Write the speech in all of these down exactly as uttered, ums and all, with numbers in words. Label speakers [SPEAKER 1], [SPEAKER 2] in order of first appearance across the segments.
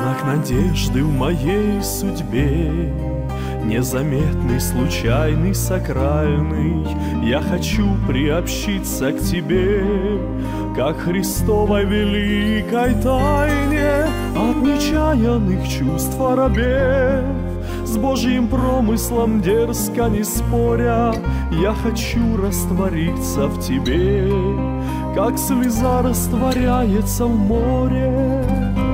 [SPEAKER 1] Знак надежды в моей судьбе, незаметный, случайный, сакральный. Я хочу приобщиться к тебе, как Христовой великой тайне, от нечаянных чувств оробев, с Божьим промыслом дерзко не споря. Я хочу раствориться в тебе, как слеза растворяется в море.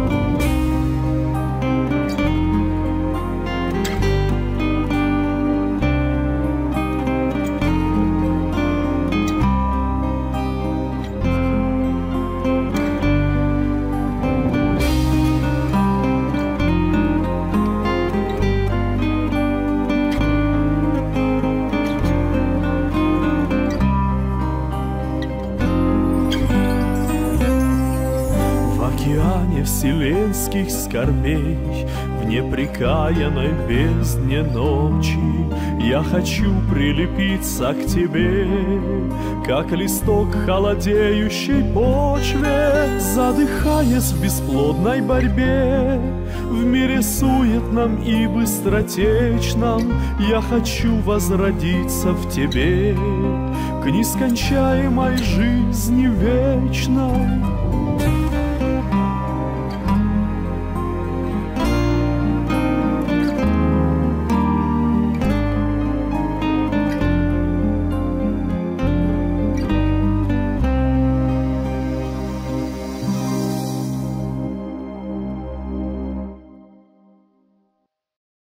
[SPEAKER 1] Вселенских скорбей, в непрекаянной бездне ночи я хочу прилепиться к тебе, как листок к холодеющей почве. Задыхаясь в бесплодной борьбе, в мире суетном и быстротечном, я хочу возродиться в тебе, к нескончаемой жизни вечной.